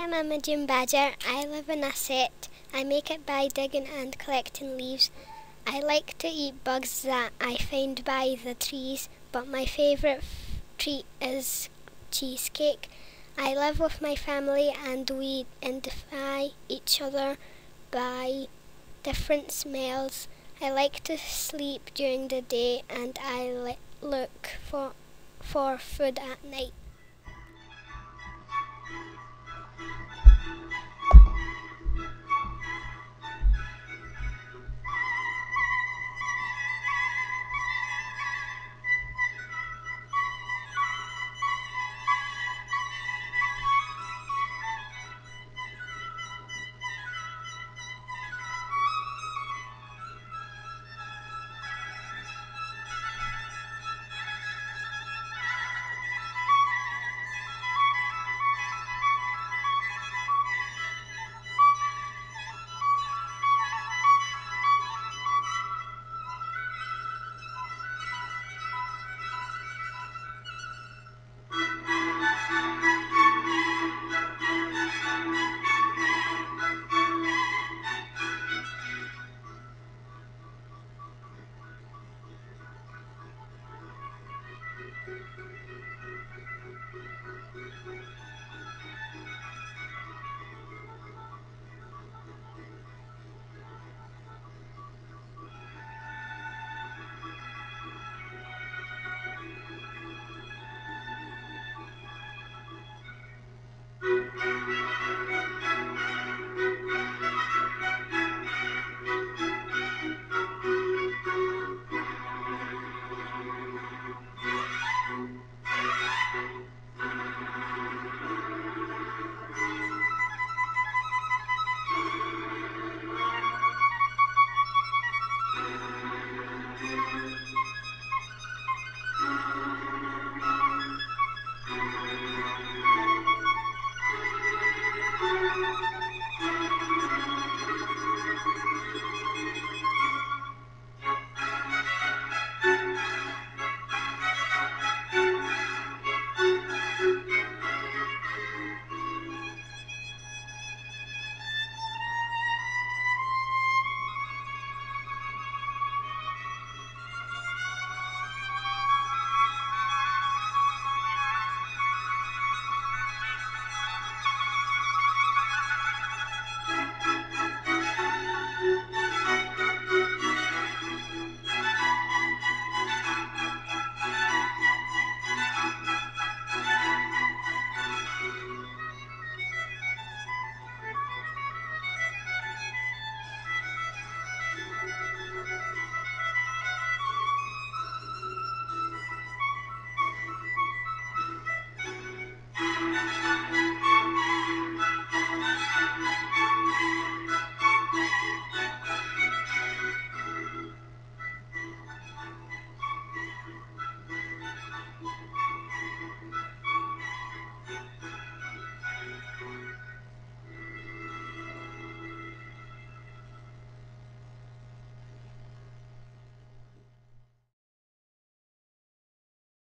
I'm Imogen Badger. I live in a set. I make it by digging and collecting leaves. I like to eat bugs that I find by the trees, but my favourite treat is cheesecake. I live with my family and we identify each other by different smells. I like to sleep during the day and I look for food at night.